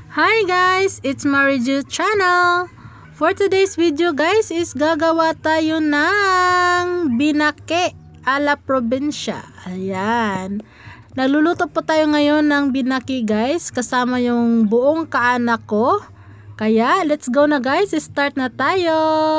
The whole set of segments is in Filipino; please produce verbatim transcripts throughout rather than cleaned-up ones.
Hi guys, it's Mariju channel. For today's video guys is gagawa tayo ng binake ala probinsya. Ayan. Nagluluto po tayo ngayon ng binake guys kasama yung buong kaanak ko. Kaya let's go na guys, start na tayo.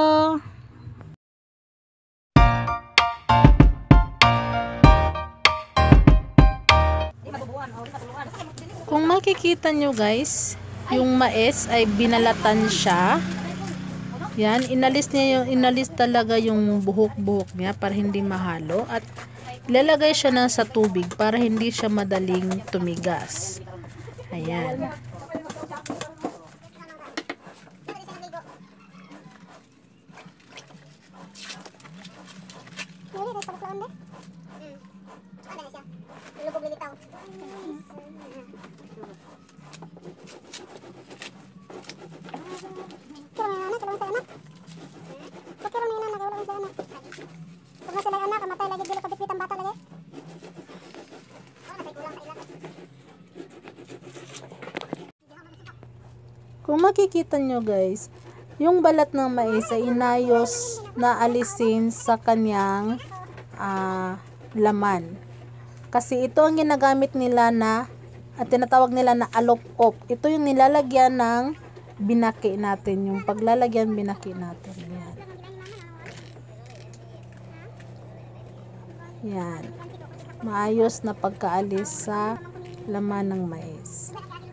Kung makikita nyo guys, yung mais ay binalatan siya. Yan, inalis niya yung inalis talaga yung buhok-buhok niya para hindi mahalo at ilalagay siya na sa tubig para hindi siya madaling tumigas. Ayan. Kung makikita nyo guys, yung balat ng mais ay inayos na alisin sa kanyang uh, laman. Kasi ito ang ginagamit nila na at tinatawag nila na alop-op. Ito yung nilalagyan ng binake natin, yung paglalagyan binake natin. Yan. Yan. Maayos na pagkaalis sa laman ng mais.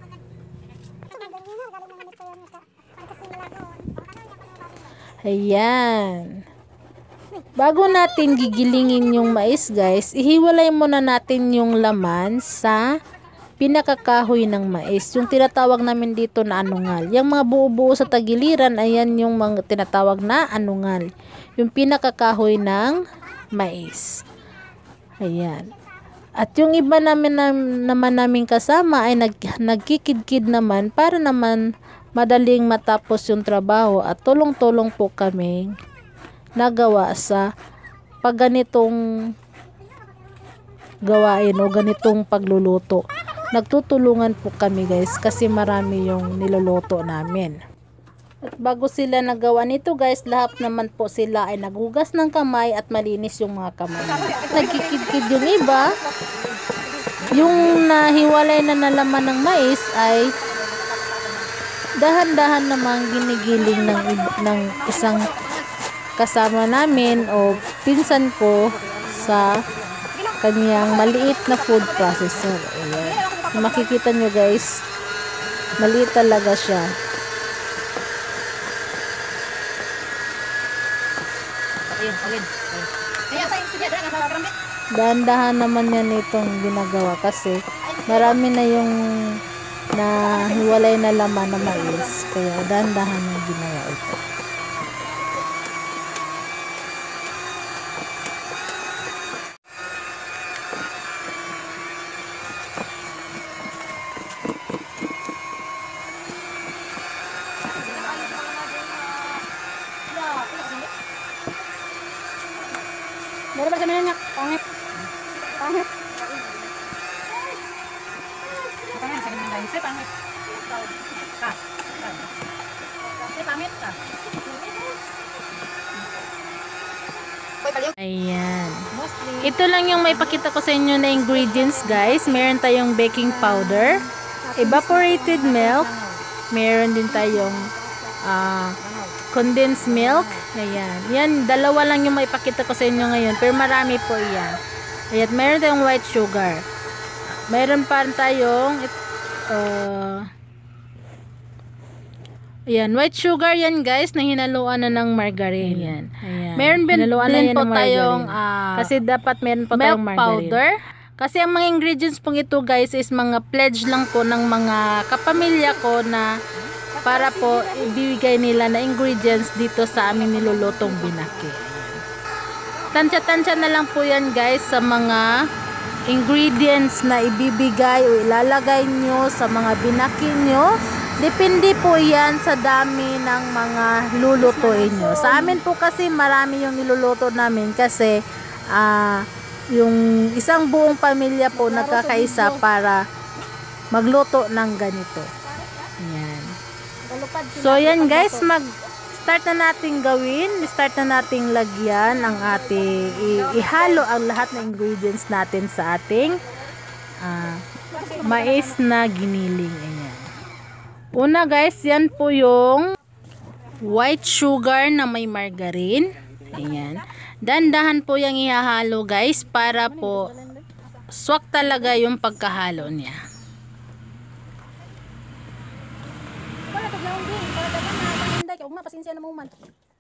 Ayan. Bago natin gigilingin yung mais guys, ihiwalay muna natin yung laman sa pinakakahoy ng mais. Yung tinatawag namin dito na anungal. Yung mga buo-buo sa tagiliran, ayan yung mga tinatawag na anungal. Yung pinakakahoy ng mais. Ayan. At yung iba namin na, naman namin kasama ay nag, nagkikidkid naman para naman madaling matapos yung trabaho at tulong-tulong po kami nagawa sa pagganitong gawain o ganitong pagluluto. Nagtutulungan po kami guys kasi marami yung niluluto namin. At bago sila nagawa nito guys, lahat naman po sila ay naghugas ng kamay at malinis yung mga kamay. Nagkikidkid yung iba. Yung nahiwalay na nalaman ng mais ay dahan-dahan namang ginigiling ng, ng isang kasama namin o pinsan ko sa kanyang maliit na food processor. Ayan. Makikita nyo guys, maliit talaga siya. Dahan-dahan naman yan itong ginagawa kasi marami na yung na hiwalay na laman na mais, kaya dahan-dahan yung ginawa ito. Dari ba kami nyak pangit pangit Saya pamit. Kak. Saya pamit, Kak. Ayan. Ito lang yung may pakita ko sa inyo na ingredients, guys. Meron tayong baking powder, evaporated milk, meron din tayong uh, condensed milk. Ayan. Yan, dalawa lang yung may pakita ko sa inyo ngayon, pero marami po yan. Ayan, meron tayong white sugar. Meron pa tayong Uh, ayan, white sugar yan guys na hinaluan na ng margarine. Ayan. Ayan. Meron din, din po tayong uh, kasi dapat meron po tayong margarine. Powder. Kasi ang mga ingredients pong ito guys is mga pledge lang po ng mga kapamilya ko na para po ibigay nila na ingredients dito sa aming nilulutong binake. Tansya-tansya na lang po yan guys sa mga ingredients na ibibigay o ilalagay nyo sa mga binaki nyo. Depende po yan sa dami ng mga lulutuin nyo. Sa amin po kasi marami yung niluluto namin kasi uh, yung isang buong pamilya po nagkakaisa para magluto ng ganito. Yan. So yan guys, mag start na nating gawin, start na nating lagyan ang ating i- ihalo ang lahat ng ingredients natin sa ating uh, mais na giniling. Ayan. Una guys, yan po yung white sugar na may margarine. Ayan. Dandahan po yung ihahalo guys para po swak talaga yung pagkahalo niya. Wala to ground din, para dagan na paninday kay ugma pasensya na mo man.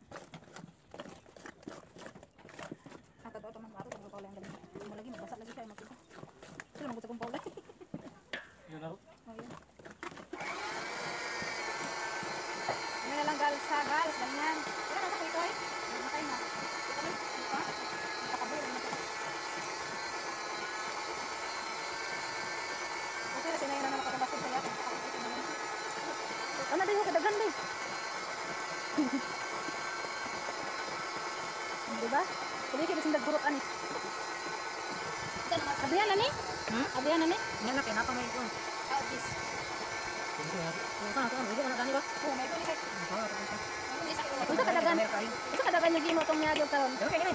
Ato to man ato tong paula ang dami. Mo lagi magbasa lagi kay makita. Sila mo sa kong paula. Yun ako. Oh yun. May lang gal sa gal ganyan. Wala na sa ito eh. Matay na. Ito ni. Ito. Takabul na to. Okay, sinay na na nakabasa sa yata. Ano din yung kadagan din? Diba? Kali kita sindag burot ani. Abihan na ni? Hmm? Abihan na ni? Yan na pinapa may ito. Out this. Yung sana ito, may ito na ba? Oo, may ito ni. Ito kadagan. Ito kadagan yung gimo itong niyagyo karon.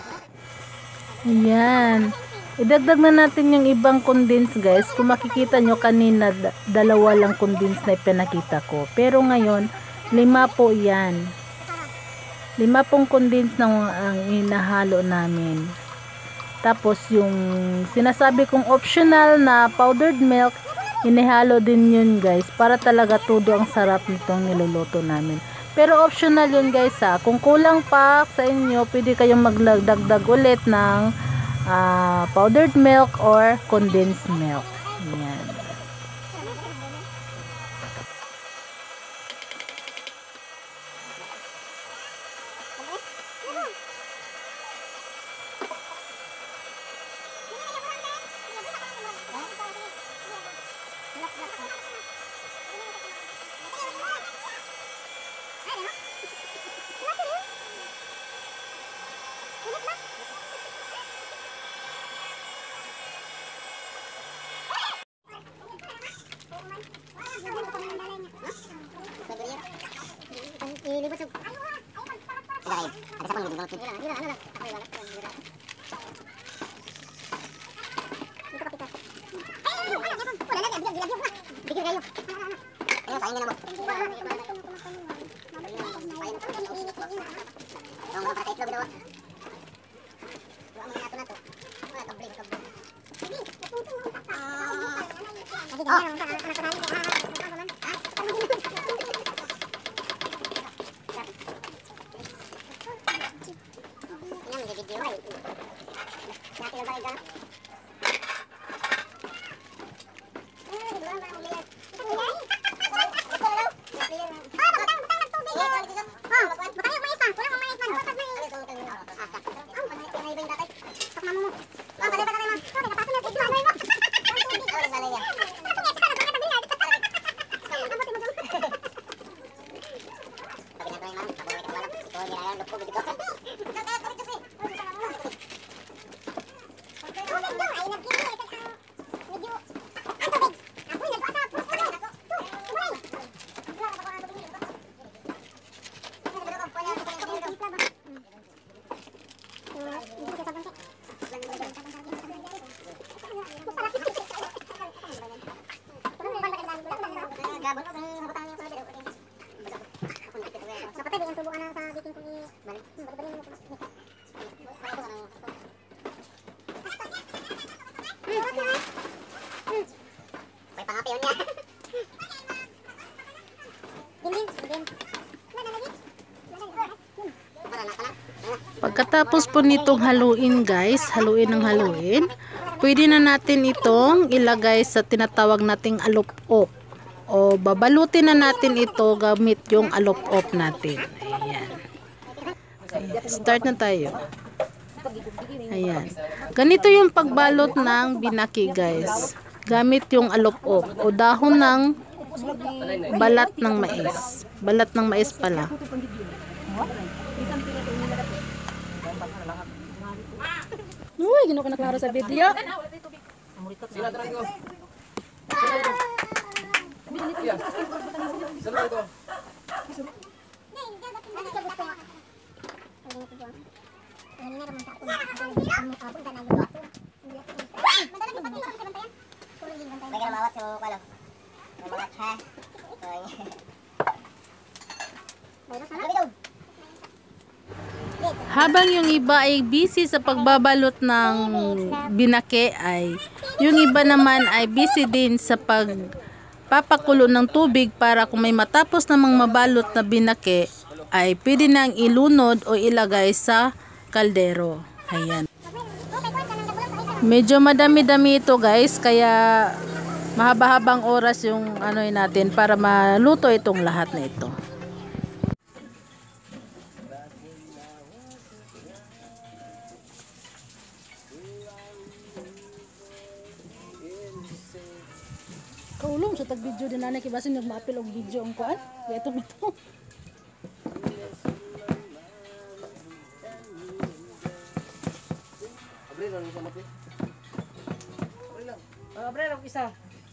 Ayan. Idagdag na natin yung ibang condense guys. Kung makikita nyo kanina, dalawa lang condense na ipinakita ko. Pero ngayon, lima po yan. Lima pong condense na ang inahalo namin. Tapos yung sinasabi kong optional na powdered milk, inihalo din yun guys. Para talaga todo ang sarap nitong niluluto namin. Pero optional yun guys ha. Kung kulang pa sa inyo, pwede kayong maglagdagdag ulit ng Uh, powdered milk or condensed milk. Ayan. Pagkatapos po nitong haluin guys, haluin ng haluin, pwede na natin itong ilagay sa tinatawag nating alop-op. O babalutin na natin ito gamit yung alop-op natin. Ayan. Ayan. Start na tayo. Ayan. Ganito yung pagbalot ng binaki guys. Gamit yung alop-op o dahon ng balat ng mais. Balat ng mais pala. Uy, gino ko na klaro sa video. Habang yung iba ay busy sa pagbabalot ng binake, ay yung iba naman ay busy din sa pagpapakulo ng tubig para kung may matapos namang mabalot na binake ay pwede nang ilunod o ilagay sa kaldero. Ayan. Medyo madami-dami ito guys, kaya mahaba-habang oras yung ano natin para maluto itong lahat na ito. Kaulong sa tag-video din nanay kibasin yung ma-apil og video ang kuan. Kaya ito ito. Abre lang sa mati. Abre lang. Abre lang isa.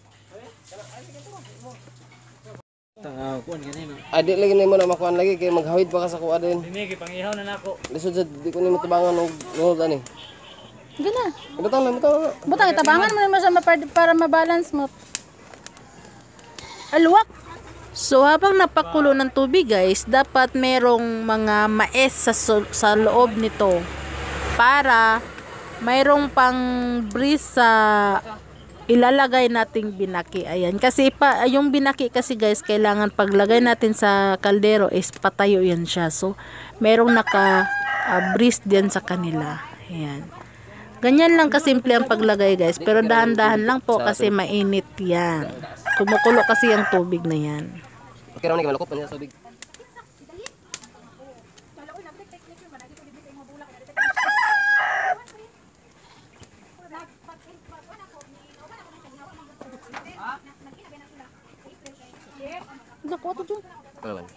Ah, kuan ganina. Adi lagi nimo na makuan lagi kay maghawid pa ka sa kuan din. Dini gipangihaw na nako. Lisod sa di ko nimo tabangan og lunod ani. Gana. Butang na butang. Butang itabangan mo naman sa mapar- para ma-balance mo. Aluwak. So habang napakulo ng tubig guys, dapat merong mga mais sa, so- sa loob nito para mayroong pang breeze sa ilalagay nating binaki. Ayan. Kasi pa, yung binaki kasi guys, kailangan paglagay natin sa kaldero is patayo yan siya. So, merong naka uh, breeze din sa kanila. Ayan. Ganyan lang kasimple ang paglagay guys. Pero dahan-dahan lang po kasi mainit yan. Kumukulo kasi yung tubig na yan. Okay ra man malukop man sa tubig. Naku, ito dyan. Ano man?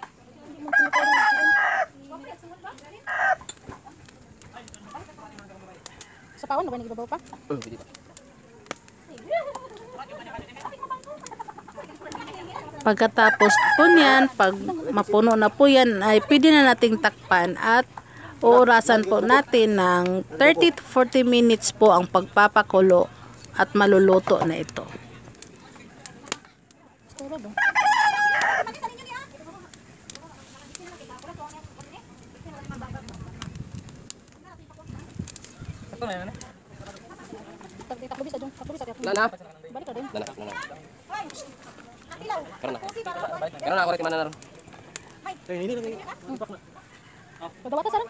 Sa pawan, ba nagibabaw pa? Hmm, pwede pa. Pagkatapos po niyan, pag mapuno na po yan, ay pwede na nating takpan at uurasan po natin ng thirty to forty minutes po ang pagpapakulo at maluluto na ito. Nana. Nana, nana. Karena. Karena aku rek mana naron? Eh ini lagi. Padawata sarang.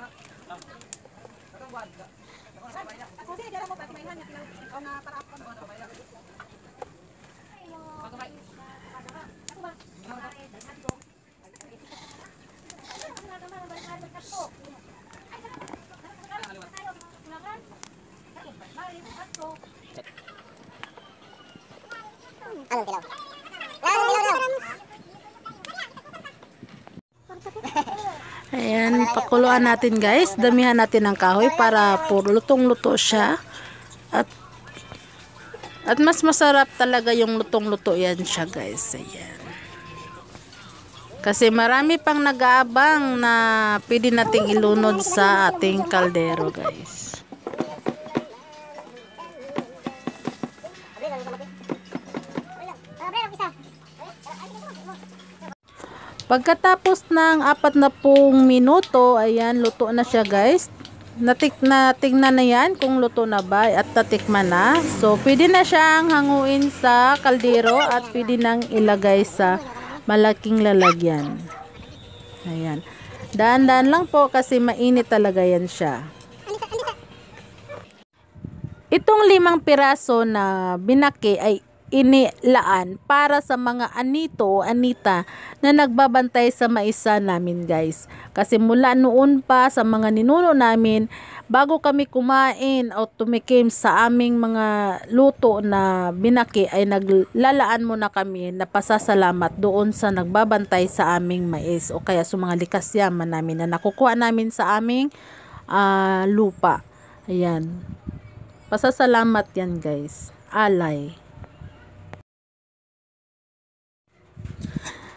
Anong tilaw? Anong tilaw daw? Ayan, pakuluan natin guys. Damihan natin ng kahoy para puro lutong-luto siya. At at mas masarap talaga yung lutong-luto yan siya guys. Ayan. Kasi marami pang nag-aabang na pwede nating ilunod sa ating kaldero guys. Pagkatapos ng apat na pung minuto, ayan, luto na siya guys. Natik na, tignan na yan kung luto na ba at natikman na. So, pwede na siyang hanguin sa kaldero at pwede nang ilagay sa malaking lalagyan. Ayan. Daan-daan lang po kasi mainit talaga yan siya. Itong limang piraso na binaki ay inilaan para sa mga anito o anita na nagbabantay sa maisa namin guys. Kasi mula noon pa sa mga ninuno namin, bago kami kumain o tumikim sa aming mga luto na binaki ay naglalaan muna kami na pasasalamat doon sa nagbabantay sa aming mais o kaya sa mga likas yaman namin na nakukuha namin sa aming uh, lupa. Ayan. Pasasalamat yan guys. Alay.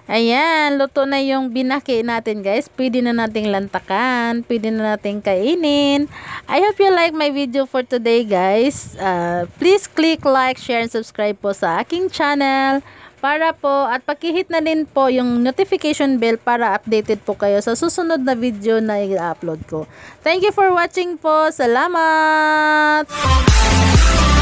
Ayan, luto na yung binaki natin guys. Pwede na nating lantakan. Pwede na nating kainin. I hope you like my video for today guys. Uh, please click like, share, and subscribe po sa aking channel. Para po, at pakihit na din po yung notification bell para updated po kayo sa susunod na video na i-upload ko. Thank you for watching po. Salamat!